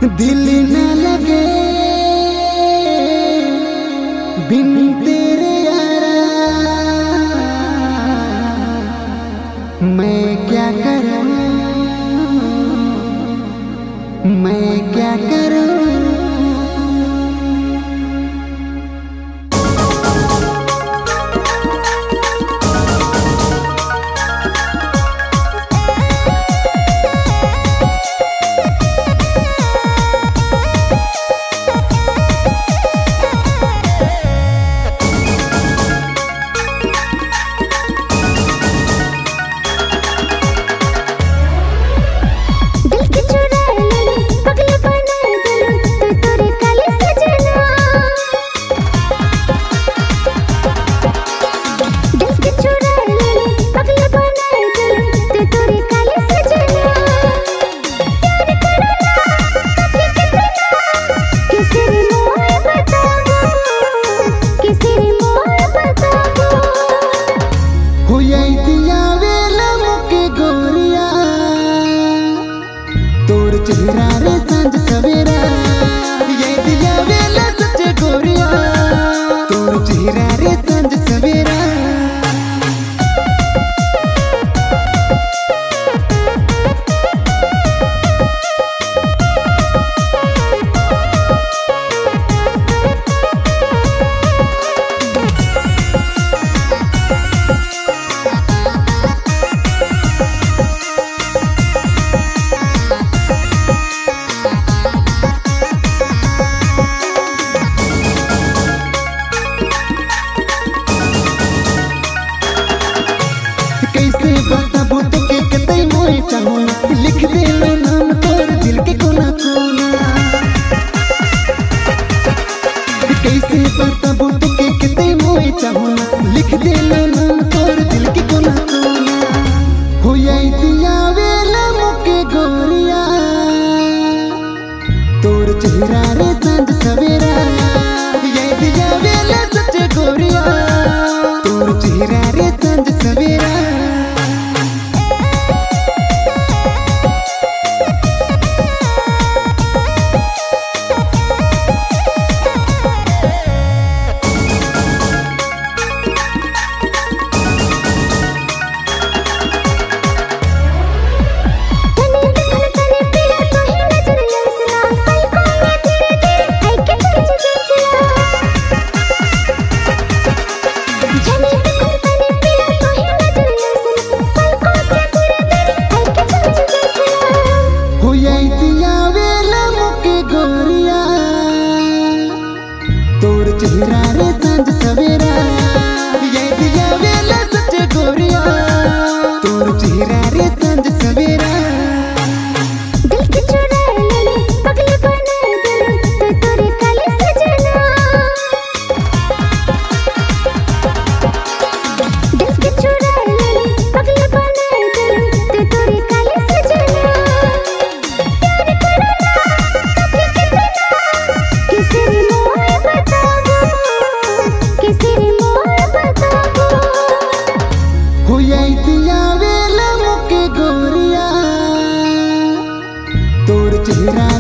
दिल न लगे बिन तेरे यारा, मैं क्या करूं, मैं क्या करूं। चेहरा रे सांझ सवेरा, ये दिया वेला सच्चे गोरिया, तोर चेहरा रे सांझ सवेरा। कैसे बताबो तो के कतई मोए चाहूना, लिख दे लो नाम तोर दिल के कोना कोना। कैसे बताबो तो के कतई मोए चाहूना, लिख दे लो नाम तोर दिल के कोना कोना। हो जाई दिया वेला मुके गोरिया, तोर चेहरा रे सांझ सवेरा, ये दिया वेला सच्चे गोरिया, तोर चेहरा रे सांझ सवेरा। तोर चेहरा रे सांझ सवेरा, ये दिया वेला सच्चे गोरिया, तोर चेहरा रे सांझ सवेरा। दिल के चुरा ले पगले बना दे तो तोरे काले सजना, दिल के चुरा ले पगले बना दे तो तोरे काले सजना। प्यार करना किसी दिया वेला मुके गोरिया, तोर चेहरा